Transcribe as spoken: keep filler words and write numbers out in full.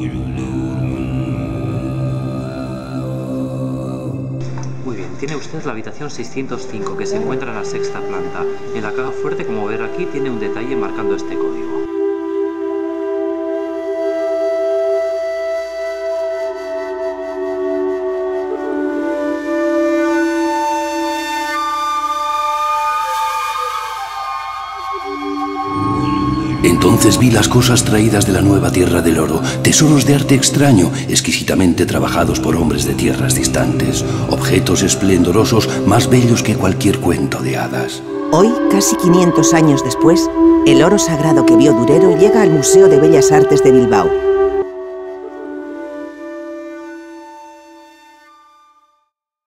Muy bien, tiene usted la habitación seiscientos cinco, que se encuentra en la sexta planta. En la caja fuerte, como ver aquí, tiene un detalle marcando este código. Entonces vi las cosas traídas de la nueva tierra del oro, tesoros de arte extraño, exquisitamente trabajados por hombres de tierras distantes, objetos esplendorosos más bellos que cualquier cuento de hadas. Hoy, casi quinientos años después, el oro sagrado que vio Durero llega al Museo de Bellas Artes de Bilbao.